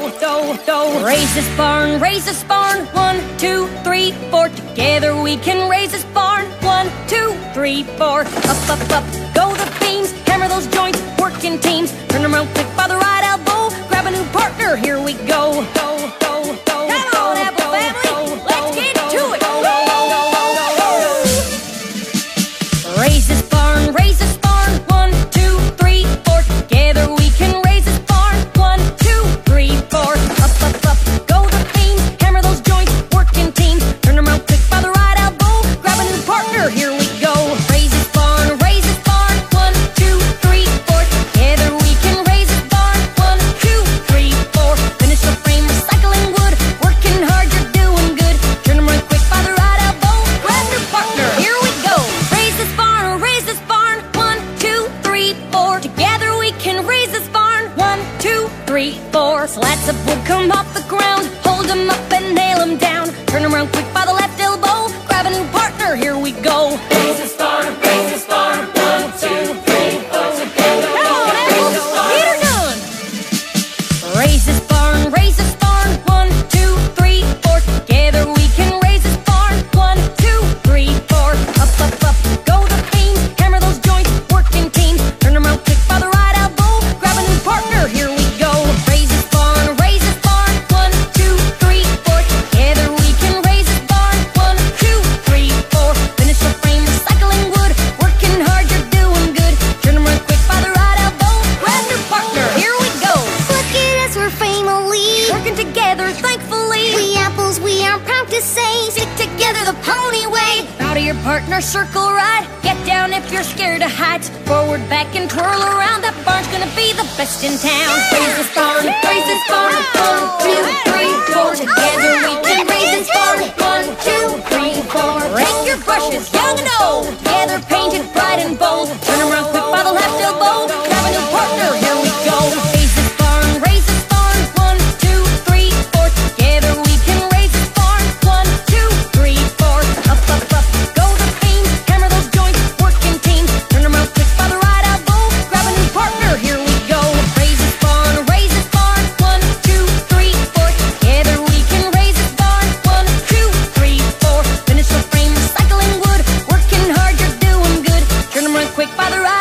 Raise this barn, raise this barn. 1, 2, 3, 4. Together we can raise this barn. 1, 2, 3, 4. Up, up, up, go the beams. Hammer those joints, work in teams. Turn them around quick by the right elbow. Grab a new partner, here we go. Come on, Apple family, let's get to it. Raise this barn, raise this barn. 1, 2, 3, 4. Together we can raise this barn. 1, 2, 3, 4. Up, up, up, go the beams. Hammer those joints, work in teams. Turn them around quick by the right elbow. Grab a new partner, here we go. Raise this barn, raise this barn. 1, 2, 3, 4. Together we can raise this barn. 1, 2, 3, 4. Finish the frame, recycling wood. Working hard, you're doing good. Turn them around quick by the right elbow. Grab your partner, here we go. Raise this barn, raise this barn. 1, 2, 3, 4. Together we can raise this barn. 1, 2, 3, 4. Slats of wood come off the ground. Hold them up and nail them down. Turn them around quick by the left elbow. Grab a new partner, here we go. Raise this barn, 1, 2, 3, 4. Together Come on, Apple, get her done. Raise this barn, raise this barn. 1, 2, 3, 4. Together we can raise this barn. 1, 2, 3, 4. Up, up, up, go the beams. Hammer those joints, work in teams. Turn them around quick by the right elbow. Grab a new partner, here we go. Raise this barn, raise this barn. 1, 2, 3, 4. Together we can raise this barn. 1, 2, 3, 4. Finish the frame, recycling wood. Working hard, you're doing good. Turn them around quick by the right elbow. Grab your partner, here we go. Look at us, we're family. Working together, thankfully. We apples, we are proud to say, stick together the pony way. Proud of your partner, circle right. Get down if you're scared of heights. Forward, back, and twirl around. That barn's gonna be the best in town. Raise this barn, raise this barn. 1, 2, 3, 4. Together we can raise this barn. 1, 2, 3, 4. Take your brushes, young and old. Together painted bright and bold. Turn around quick by the left elbow. Grab a new partner, here we go. Raise this barn, raise this barn. 1, 2, 3, 4. Together we can raise this barn. 1, 2, 3, 4. Up, up, up, go the beams. Hammer those joints, work in teams. Turn around quick by the right elbow. Grab a new partner, here we go. Raise this barn, raise this barn. 1, 2, 3, 4. Together we can raise this barn. 1, 2, 3, 4. Finish the frame, recycling wood. Working hard, you're doing good. Turn around quick by the right